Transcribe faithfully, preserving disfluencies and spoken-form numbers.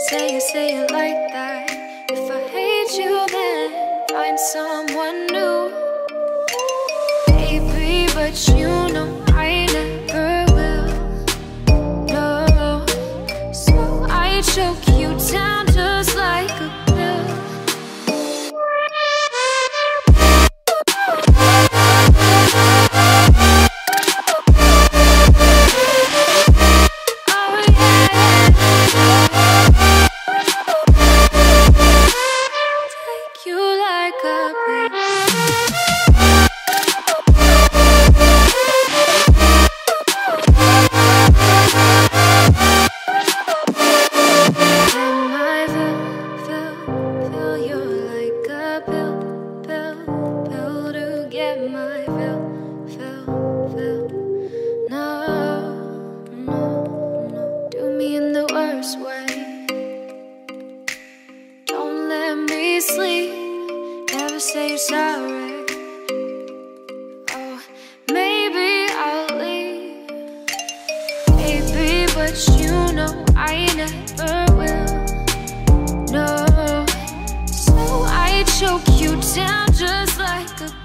say it, say it like that. If I hate you, then find someone new. Baby, but you know I never will. No, so I choke you down just like a pill. Say sorry. Oh, maybe I'll leave. Baby, but you know I never will. No, so I choke you down just like a